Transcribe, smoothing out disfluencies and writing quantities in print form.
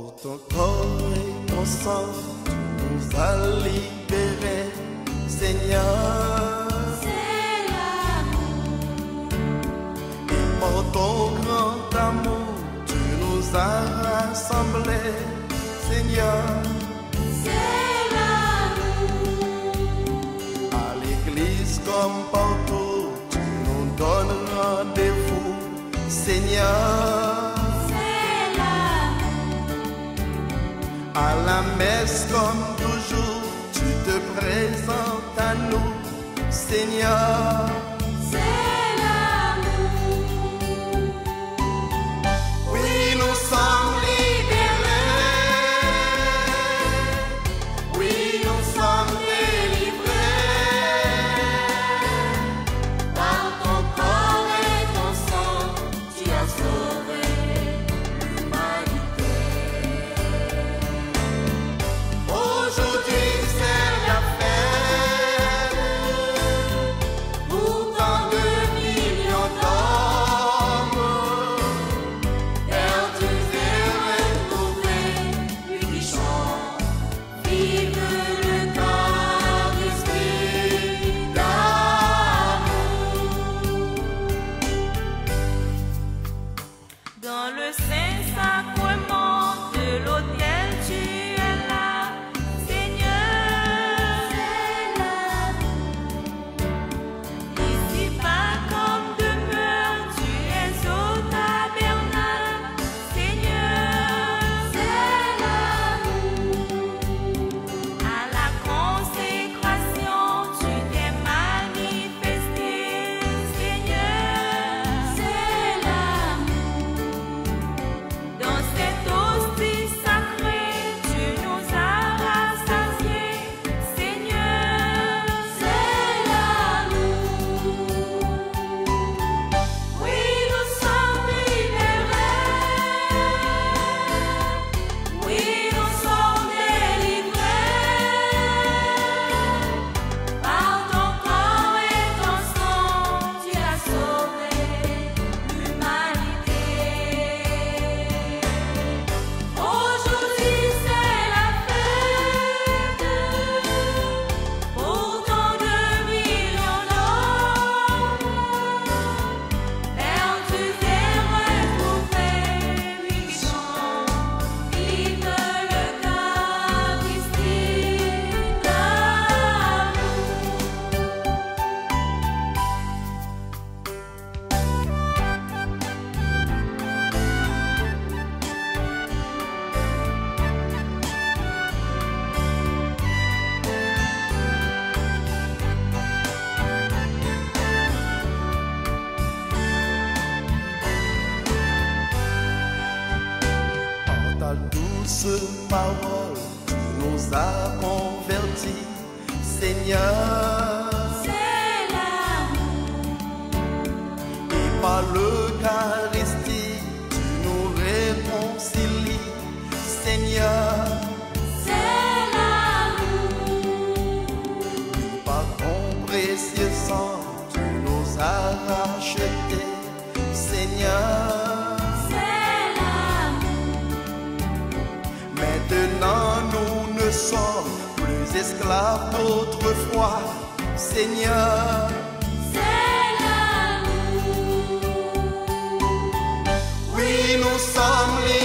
ton corps et ton sang, tu nous as libérés, Seigneur. C'est l'amour. Et par ton grand amour, tu nous as rassemblés, Seigneur. C'est l'amour. À l'église comme partout, tu nous donnes rendez-vous, Seigneur. À la messe comme toujours, tu te présentes à nous, Seigneur. C'est l'amour. Oui, nous sommes libérés. Oui, nous sommes délivrés. Par ton corps et ton sang, tu as sauvé l'humanité. Aujourd'hui c'est la fête pour tant de millions d'hommes Perdus et retrouvés, lui qui chante, vive le Christ d'amour. Dans le Saint-Sacrement de l'autel, tu es là, Seigneur. C'est l'amour. Ici-bas comme demeure, tu es au tabernacle, Seigneur. C'est l'amour. À la consécration, tu t'es manifesté, Seigneur. C'est l'amour. Dans cette hostie sacrée, tu nous as rassasiés, Seigneur. C'est l'amour. Oui, nous sommes libérés. Oui, nous sommes délivrés. Par ton corps et ton sang, tu as sauvé l'humanité. Aujourd'hui c'est la fête pour tant de millions d'hommes perdus et retrouvés, lui qui chante, vive le Christ Par ta douce parole, tu nous as convertis, Seigneur. C'est l'amour. Et par l'Eucharistie, tu nous réconcilies, Seigneur. C'est l'amour. Par ton précieux sang, tu nous as rachetés, Seigneur. C'est l'amour. Maintenant nous ne sommes plus esclaves d'autrefois, Seigneur. C'est l'amour. Oui, nous sommes libres.